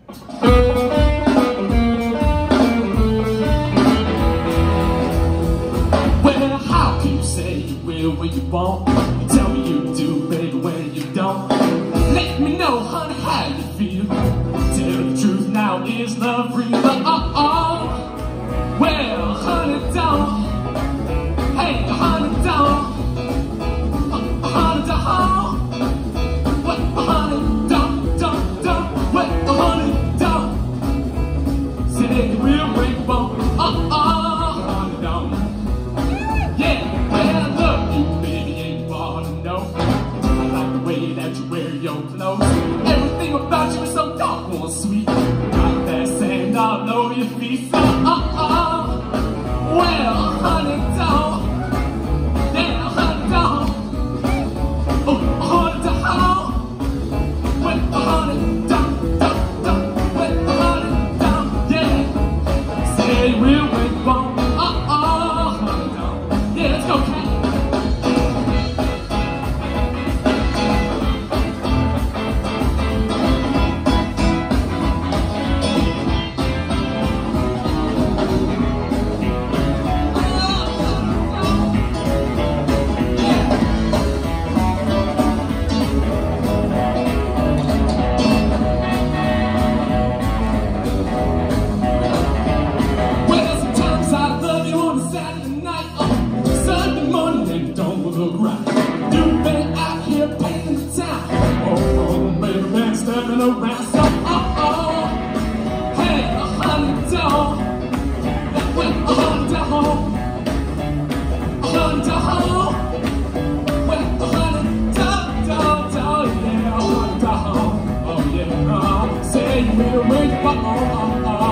Well, how can you say you will when you won't? You tell me you do, baby, when you don't. Let me know, honey, how you feel. Tell the truth now, is love real? Well, honey, don't. Hey, honey, don't. Honey, don't. What, honey, don't. What, honey, don't. Say you will when you won't. Honey, don't. Yeah, well, I love you, baby, and you ought to know. I like the way that you wear your clothes. Everything about you is so doggone sweet. Got that sand all over your feet, so well, honey, don't. Yeah, honey, don't. Oh, honey, don't. Well, honey, don't. Well, honey, don't. Yeah. Say you will when you won't. Honey, don't. Yeah, let's go, Cat. Say you will wait for